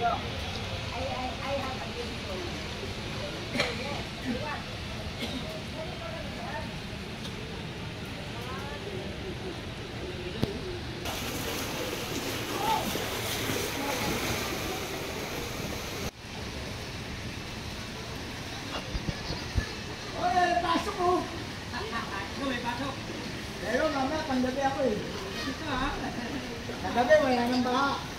Pero mamaya panggabi ako eh. Kagabi wala nang baka.